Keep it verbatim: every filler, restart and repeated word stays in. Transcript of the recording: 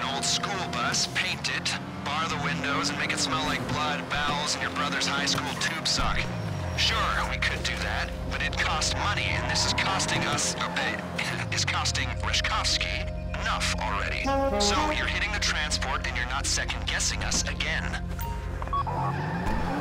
an old school bus, paint it, bar the windows, and make it smell like blood, bowels, and your brother's high school tube sock. Sure, we could do that, but it costs money, and this is costing us, uh, is costing Rishkovsky enough already. So you're hitting the transport, and you're not second-guessing us again.